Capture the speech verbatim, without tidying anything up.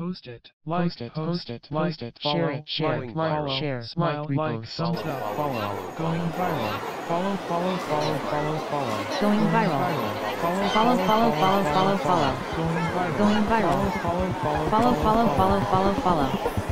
post it, like, post it, post it, like, post it, follow, share it, share like, it, like, follow, share, smile, like, like, repost, thumbs follow, up, follow, follow, going viral, follow, follow, follow, follow, follow, Going viral. follow, Follow, follow, follow, follow, follow. going viral, Going viral. follow, follow, follow, Follow, follow, follow, follow, follow.